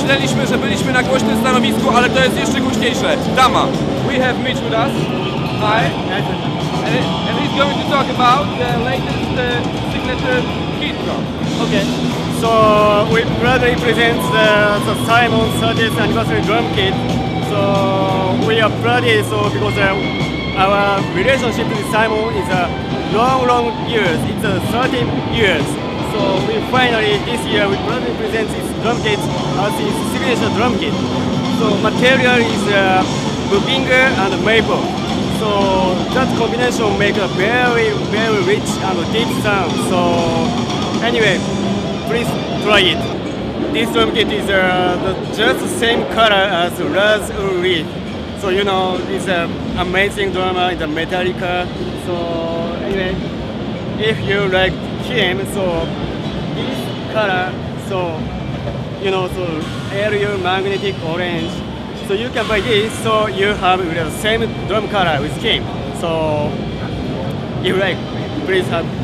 myśleliśmy, że byliśmy na głośnym stanowisku, ale to jest jeszcze głośniejsze. Dama. We have Mitch with us. Hi. And he's going to talk about the latest signature kit drum. Okay, so we proudly present the Simon 30th anniversary drum kit. So we are proud because our relationship with Simon is a long years. It's 13 years. So we finally this year we proudly present this drum kit as his signature drum kit. So material is Bubinger and maple. So that combination makes a very rich and deep sound. So anyway, please try it. This drum kit is just the same color as Raz Ulrich. So you know it's an amazing drummer, it's a Metallica. So anyway, if you like him, so this color, so you know, so aerial magnetic orange. So you can buy this, so you have the same drum color with him. So if you like, please have